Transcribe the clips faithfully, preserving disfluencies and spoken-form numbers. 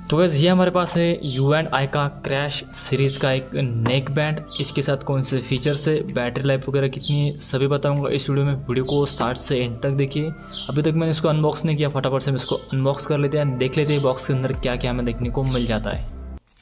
तो वैसे ये हमारे पास है यू एंड आई का क्रैश सीरीज़ का एक नेक बैंड। इसके साथ कौन से फीचर्स है, बैटरी लाइफ वगैरह कितनी है, सभी बताऊंगा इस वीडियो में। वीडियो को स्टार्ट से एंड तक देखिए। अभी तक मैंने इसको अनबॉक्स नहीं किया, फटाफट से हम इसको अनबॉक्स कर लेते हैं, देख लेते हैं बॉक्स के अंदर क्या क्या हमें देखने को मिल जाता है।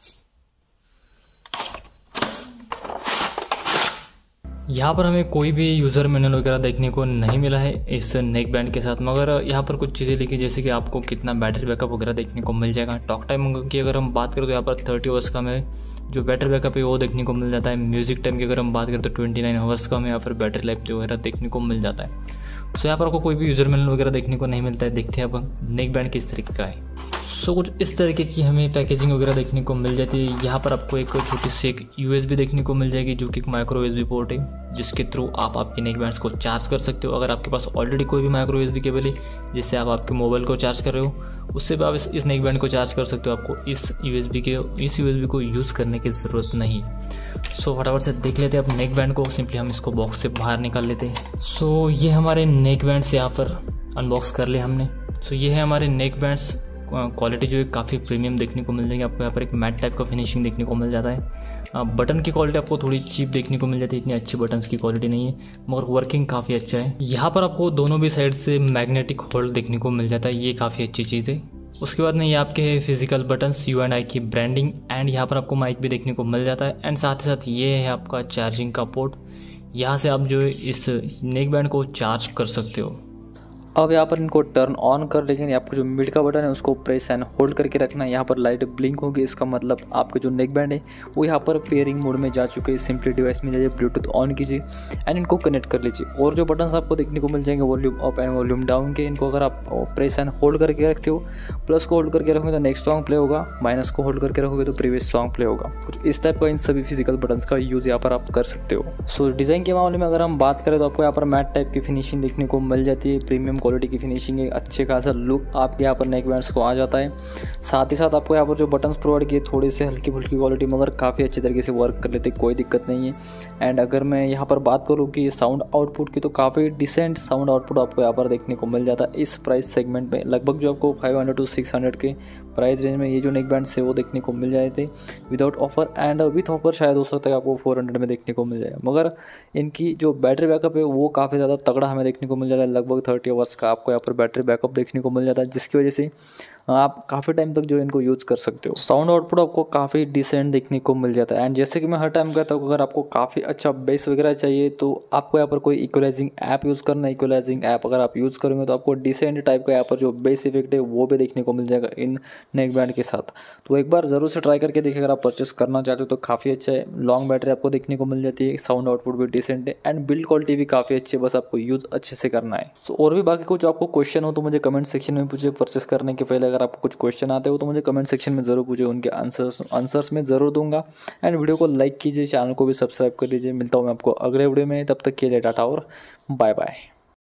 यहाँ पर हमें कोई भी यूज़र मैनुअल वगैरह देखने को नहीं मिला है इस नेक बैंड के साथ, मगर यहाँ पर कुछ चीज़ें लिखी जैसे कि आपको कितना बैटरी बैकअप वगैरह देखने को मिल जाएगा। टॉक टाइम की अगर हम बात करें तो यहाँ पर थर्टी आवर्स का हमें जो बैटरी बैकअप है वो देखने को मिल जाता है। म्यूजिक टाइम की अगर हम बात करें तो ट्वेंटी नाइन आवर्स का हमें यहाँ पर बैटरी लाइफ जो वगैरह देखने को मिल जाता है। सो यहाँ पर आपको कोई भी यूज़र मैनुअल वगैरह देखने को नहीं मिलता है। देखते हैं अब नेक बैंड किस तरीके का है। सो so, कुछ इस तरीके की हमें पैकेजिंग वगैरह देखने को मिल जाती है। यहाँ पर आपको एक छोटी सी एक यूएसबी देखने को मिल जाएगी जो कि एक माइक्रो यूएसबी पोर्ट है, जिसके थ्रू आप आपके नेक बैंड्स को चार्ज कर सकते हो। अगर आपके पास ऑलरेडी कोई भी माइक्रो यूएसबी केबल है जिससे आप आपके मोबाइल को चार्ज कर रहे हो, उससे भी आप इस, इस नेक बैंड को चार्ज कर सकते हो। आपको इस यूएसबी के इस यूएसबी को यूज़ करने की ज़रूरत नहीं। सो so, फटाफट से देख लेते हैं अब नेक बैंड को। सिंपली हम इसको बॉक्स से बाहर निकाल लेते हैं। सो so, ये हमारे नेक बैंड्स यहाँ पर अनबॉक्स कर लिए हमने। सो so, ये है हमारे नेक बैंड्स। क्वालिटी जो है काफ़ी प्रीमियम देखने को मिल जाएगी आपको। यहाँ पर एक मैट टाइप का फिनिशिंग देखने को मिल जाता है। बटन की क्वालिटी आपको थोड़ी चीप देखने को मिल जाती है, इतनी अच्छी बटन्स की क्वालिटी नहीं है, मगर वर्किंग काफ़ी अच्छा है। यहाँ पर आपको दोनों भी साइड से मैग्नेटिक होल्ड देखने को मिल जाता है, ये काफ़ी अच्छी चीज़ है। उसके बाद में ये आपके physical buttons, U and I की ब्रांडिंग, एंड यहाँ पर आपको माइक भी देखने को मिल जाता है। एंड साथ ही साथ ये है आपका चार्जिंग का पोर्ट, यहाँ से आप जो है इस नेक बैंड को चार्ज कर सकते हो। अब यहाँ पर इनको टर्न ऑन कर लेकिन आपको जो मिड का बटन है उसको प्रेस एंड होल्ड करके रखना है। यहाँ पर लाइट ब्लिंक होगी, इसका मतलब आपके जो नेक बैंड है वो यहाँ पर पेयरिंग मोड में जा चुके हैं। सिंपली डिवाइस में जाइए, ब्लूटूथ ऑन कीजिए एंड इनको कनेक्ट कर लीजिए। और जो बटन्स आपको देखने को मिल जाएंगे volume up and volume down के, इनको अगर आप प्रेस एंड होल्ड करके रखते हो, प्लस को होल्ड करके रखोगे तो नेक्स्ट सॉन्ग प्ले होगा, माइनस को होल्ड करके रखोगे तो प्रीवियस सॉन्ग प्ले होगा। कुछ इस टाइप का इन सभी फिजिकल बटन्स का यूज़ यहाँ पर आप कर सकते हो। सो डिज़ाइन के मामले में अगर हम बात करें तो आपको यहाँ पर मैट टाइप की फिनिशिंग देखने को मिल जाती है, प्रीमियम क्वालिटी की फिनिशिंग, अच्छे खासा लुक आपके यहाँ पर नेक बैंड्स को आ जाता है। साथ ही साथ आपको यहाँ पर जो बटन्स प्रोवाइड किए थोड़े से हल्की फुल्की क्वालिटी मगर काफ़ी अच्छे तरीके से वर्क कर लेते, कोई दिक्कत नहीं है। एंड अगर मैं यहाँ पर बात करूँ कि साउंड आउटपुट की तो काफ़ी डिसेंट साउंड आउटपुट आपको यहाँ पर देखने को मिल जाता है इस प्राइस सेगमेंट में। लगभग जो आपको five hundred to six hundred के प्राइस रेंज में ये जो नेक बैंड्स है वो देखने को मिल जाए थे without offer, and with offer शायद हो सकता है आपको फोर हंड्रेड में देखने को मिल जाए। मगर इनकी जो बैटरी बैकअप है वो काफ़ी ज़्यादा तगड़ा हमें देखने को मिल जाता है। लगभग थर्टी आवर्स का आपको यहाँ पर बैटरी बैकअप देखने को मिल जाता है, जिसकी वजह से आप काफ़ी टाइम तक जो इनको यूज़ कर सकते हो। साउंड आउटपुट आपको काफ़ी डिसेंट देखने को मिल जाता है। एंड जैसे कि मैं हर टाइम कहता हूँ, अगर आपको काफ़ी अच्छा बेस वगैरह चाहिए तो आपको यहाँ पर कोई इक्वलाइजिंग ऐप यूज़ करना है। इक्वलाइजिंग ऐप अगर आप यूज़ करेंगे तो आपको डिसेंट टाइप का यहाँ पर जो बेस इफेक्ट है वो भी देखने को मिल जाएगा इन नेक बैंड के साथ। तो एक बार ज़रूर से ट्राई करके देखिए, अगर आप परचेस करना चाहते हो तो काफ़ी अच्छा है। लॉन्ग बैटरी आपको देखने को मिल जाती है, साउंड आउटपुट भी डिसेंट है एंड बिल्ड क्वालिटी भी काफ़ी अच्छी है, बस आपको यूज़ अच्छे से करना है। सो और भी बाकी कुछ आपको क्वेश्चन हो तो मुझे कमेंट सेक्शन में पूछे। परचेस करने के पहले अगर आपको कुछ क्वेश्चन आते हो तो मुझे कमेंट सेक्शन में ज़रूर पूछे, उनके आंसर्स आंसर्स में ज़रूर दूंगा। एंड वीडियो को लाइक कीजिए, चैनल को भी सब्सक्राइब कर लीजिए। मिलता हूँ मैं आपको अगले वीडियो में, तब तक के लिए टाटा और बाय बाय।